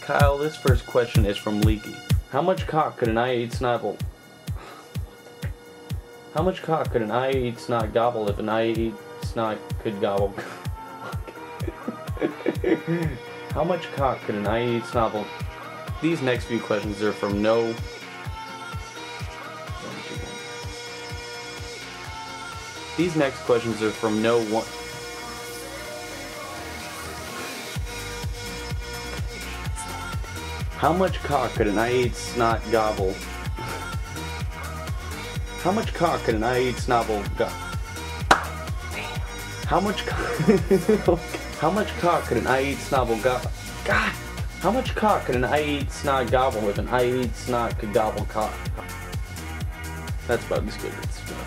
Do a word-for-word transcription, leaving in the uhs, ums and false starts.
Kyle, this first question is from Leaky. How much cock could an I eight snobble? How much cock could an I eight snot gobble if an I eight snot could gobble? How much cock could an I eight snobble? These next few questions are from no. These next questions are from no one. How much cock could an I eight snot gobble? How much cock could an I eight snobble go? How much cock? How much cock could an I eight snobble go? God! How much cock could an I eight snot gobble if an I eight snot could gobble cock? That's about as good as it's